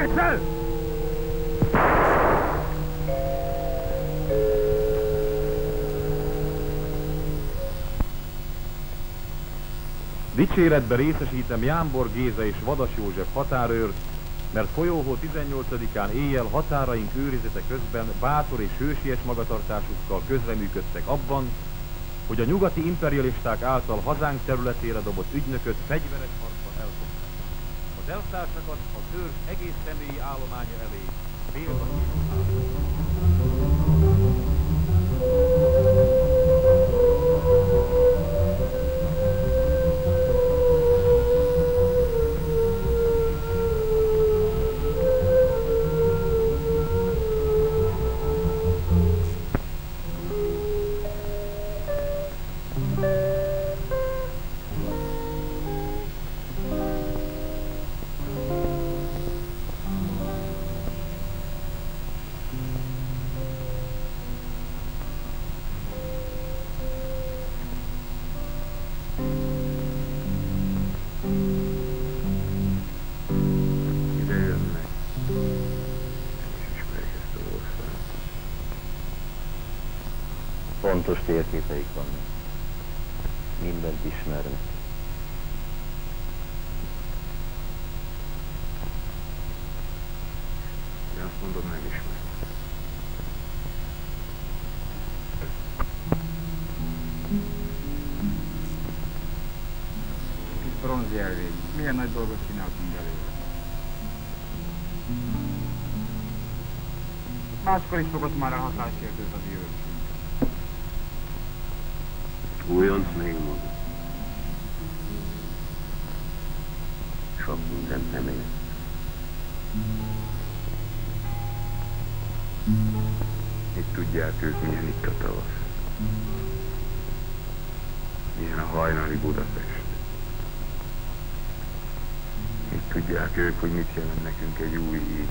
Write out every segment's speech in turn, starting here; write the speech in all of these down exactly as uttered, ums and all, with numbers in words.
Kétszel! Dicséretbe részesítem Jámbor Géza és Vadas József határőrt, mert folyóhó tizennyolcadikán éjjel határaink őrizete közben bátor és hősies magatartásukkal közreműködtek abban, hogy a nyugati imperialisták által hazánk területére dobott ügynököt fegyveres harcban elfogták. Az elvtársakat a törzs egész személyi állománya elé félva Pontos térképeik vannak. Mindent ismernek. Én azt mondom, nem ismer. Kis bronzjelvény. Milyen nagy dolgot csináltunk belőle. Máskor is fogott már a hatásértőt a diósunk. Újonc még maga. Sok mindent nem ért. Itt tudják ők, milyen itt a tavasz. Milyen a hajnali Budapest. Itt tudják ők, hogy mit jelent nekünk egy új híd.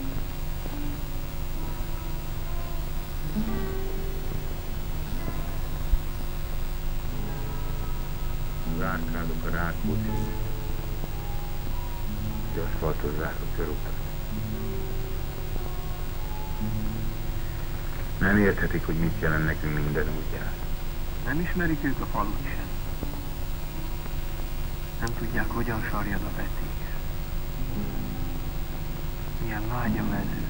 Az árkádok a Rákóczi, hogy aszfaltozzák a körutat. Nem érthetik, hogy mit jelent nekünk minden úgy jár. Nem ismerik ők a falut sem. Nem tudják, hogyan sarjad a veték. Milyen lágy a mező.